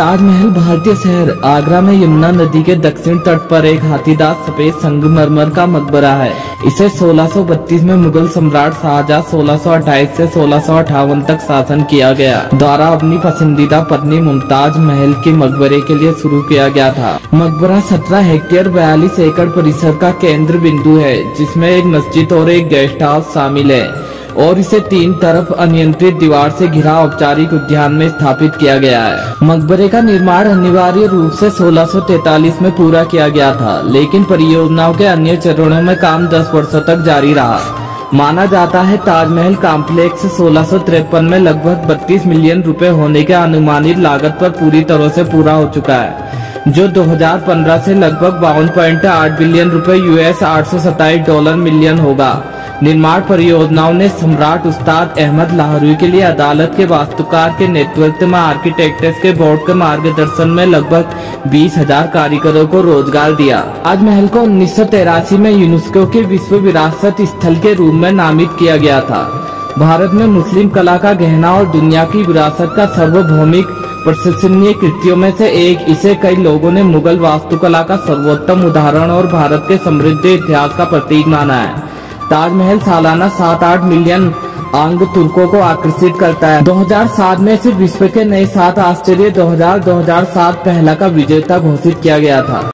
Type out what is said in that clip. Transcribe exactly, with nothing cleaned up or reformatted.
ताजमहल भारतीय शहर आगरा में यमुना नदी के दक्षिण तट पर एक हाथीदांत सफेद संगमरमर का मकबरा है। इसे सोलह सौ बत्तीस में मुगल सम्राट शाहजहां सोलह सौ अट्ठाईस से सोलह सौ अट्ठावन तक शासन किया गया द्वारा अपनी पसंदीदा पत्नी मुमताज महल के मकबरे के लिए शुरू किया गया था। मकबरा सत्रह हेक्टेयर बयालीस एकड़ परिसर का केंद्र बिंदु है, जिसमें एक मस्जिद और एक गेस्ट हाउस शामिल है और इसे तीन तरफ अनियंत्रित दीवार से घिरा औपचारिक उद्यान में स्थापित किया गया है। मकबरे का निर्माण अनिवार्य रूप से सोलह सौ तैंतालीस में पूरा किया गया था, लेकिन परियोजनाओं के अन्य चरणों में काम दस वर्षों तक जारी रहा। माना जाता है ताजमहल कॉम्प्लेक्स सोलह सौ तिरपन में लगभग बत्तीस मिलियन रुपए होने के अनुमानित लागत पर पूरी तरह से पूरा हो चुका है, जो दो हज़ार पंद्रह से लगभग बावन पॉइंट आठ बिलियन रुपए यूएस आठ सौ सत्ताईस डॉलर मिलियन होगा। निर्माण परियोजनाओं ने सम्राट उस्ताद अहमद लाहौरी के लिए अदालत के वास्तुकार के नेतृत्व में आर्किटेक्ट्स के बोर्ड के मार्गदर्शन में लगभग बीस हजार कारीगरों को रोजगार दिया। ताजमहल को उन्नीस सौ तिरासी में यूनेस्को के विश्व विरासत स्थल के रूप में नामित किया गया था। भारत में मुस्लिम कला का गहना और दुनिया की विरासत का सार्वभौमिक प्रशंसनीय कृतियों में से एक, इसे कई लोगों ने मुगल वास्तुकला का सर्वोत्तम उदाहरण और भारत के समृद्ध इतिहास का प्रतीक माना है। ताजमहल सालाना सात आठ मिलियन आंग तुर्कों को आकर्षित करता है। दो हज़ार सात में इसे विश्व के नए सात आश्चर्य दो हज़ार दो हज़ार सात पहला का विजेता घोषित किया गया था।